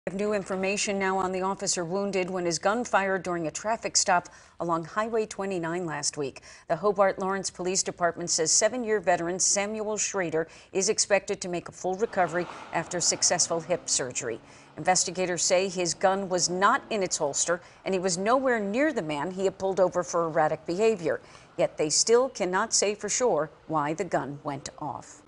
We have new information now on the officer wounded when his gun fired during a traffic stop along Highway 29 last week. The Hobart Lawrence Police Department says 7-year veteran Samuel Schrader is expected to make a full recovery after successful hip surgery. Investigators say his gun was not in its holster and he was nowhere near the man he had pulled over for erratic behavior. Yet they still cannot say for sure why the gun went off.